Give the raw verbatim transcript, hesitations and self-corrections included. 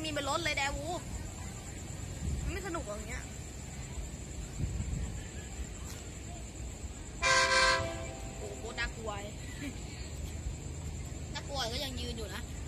ยิงเป็นรถเลยแดวูมันไม่สนุกอย่างเงี้ยโอ้โหน่ากลัวน่ากลัวก็ยังยืนอยู่นะ